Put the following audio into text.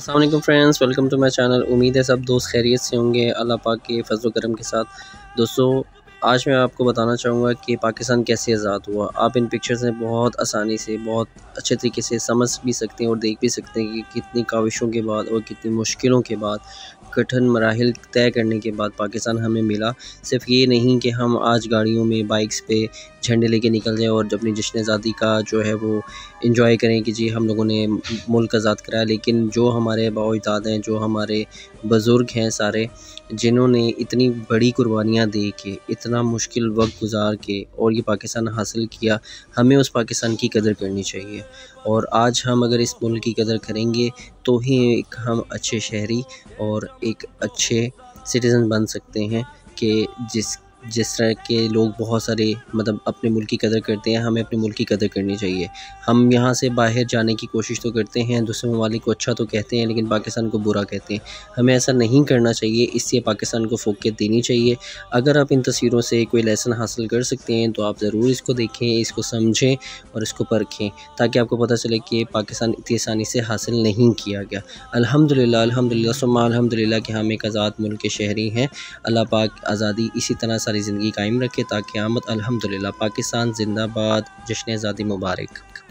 अस्सलाम वालेकुम friends, welcome to my channel. उम्मीद है सब दोस्त खैरियत से होंगे अल्लाह पाक के फजल व करम के साथ। दोस्तों, आज मैं आपको बताना चाहूँगा कि पाकिस्तान कैसे आज़ाद हुआ। आप इन पिक्चर्स में बहुत आसानी से, बहुत अच्छे तरीके से समझ भी सकते हैं और देख भी सकते हैं कि कितनी काविशों के बाद और कितनी मुश्किलों के बाद, कठिन मराहिल तय करने के बाद पाकिस्तान हमें मिला। सिर्फ ये नहीं कि हम आज गाड़ियों में, बाइक्स पे झंडे लेके निकल जाएँ और अपनी जश्न आज़ादी का जो है वो इंजॉय करें कि जी हम लोगों ने मुल्क आज़ाद कराया। लेकिन जो हमारे आबा-ओ-अजदाद हैं, जो हमारे बुज़ुर्ग हैं सारे, जिन्होंने इतनी बड़ी कुर्बानियाँ दे के, इतना मुश्किल वक्त गुजार के और ये पाकिस्तान हासिल किया, हमें उस पाकिस्तान की कदर करनी चाहिए। और आज हम अगर इस मुल्क की कदर करेंगे तो ही एक हम अच्छे शहरी और एक अच्छे सिटीज़न बन सकते हैं कि जिस तरह के लोग बहुत सारे मतलब अपने मुल्क की कदर करते हैं, हमें अपने मुल्क की कदर करनी चाहिए। हम यहाँ से बाहर जाने की कोशिश तो करते हैं, दूसरे ममालिक को अच्छा तो कहते हैं, लेकिन पाकिस्तान को बुरा कहते हैं। हमें ऐसा नहीं करना चाहिए, इससे पाकिस्तान को फ़ोक़ियत देनी चाहिए। अगर आप इन तस्वीरों से कोई लेसन हासिल कर सकते हैं तो आप ज़रूर इसको देखें, इसको समझें और इसको परखें, ताकि आपको पता चले कि पाकिस्तान इतनी आसानी से हासिल नहीं किया गया। अल्हम्दुलिल्लाह, अल्हम्दुलिल्लाह सुम्मा अल्हम्दुलिल्लाह कि हम एक आज़ाद मुल्क के शहरी हैं। अल्लाह पाक आज़ादी इसी तरह सारी ज़िंदगी कायम रखे ताकि क़यामत। अल्हम्दुलिल्लाह। पाकिस्तान ज़िंदाबाद, जश्न आज़ादी मुबारक।